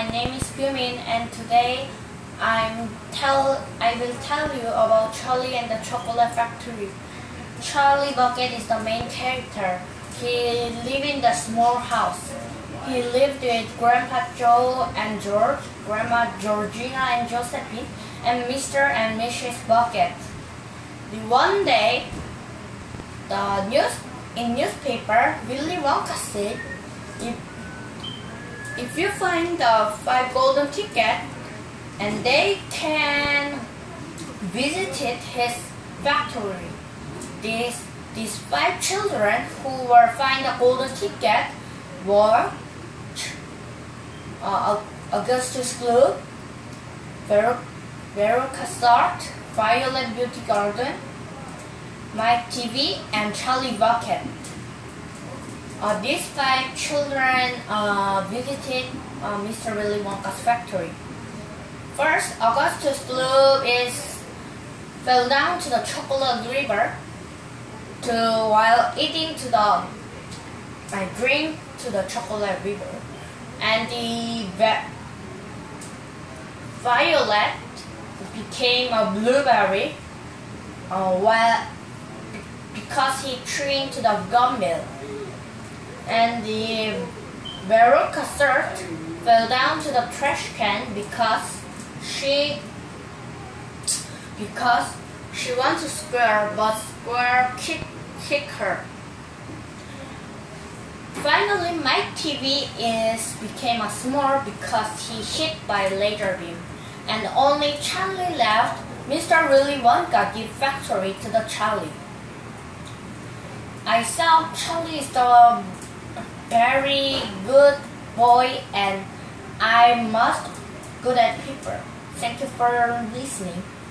my name is Gyumin, and today I will tell you about Charlie and the Chocolate Factory. Charlie Bucket is the main character. He lived in the small house. He lived with Grandpa Joe and George, Grandma Georgina and Josephine, and Mr. and Mrs. Bucket. One day, in newspaper, Willy Wonka said, if you find the 5 golden tickets, and they can visit his factory. These 5 children who were find the golden ticket were Augustus Gloop, Veruca Salt, Violet Beauty Garden, Mike TV, and Charlie Bucket. These 5 children visited Mr. Willy Wonka's factory. First, Augustus Gloop fell down to the chocolate river while eating drink to the chocolate river, and the Violet became a blueberry because he chewing to the gum mill, and the Veruca Salt fell down to the trash can because she wants to square, but square kick her. Finally, Mike TV became a small because he hit by laser beam, and only Charlie left. Mr. Willy Wonka give factory to the Charlie. I saw Charlie is the very good boy, and I must good at paper. Thank you for listening.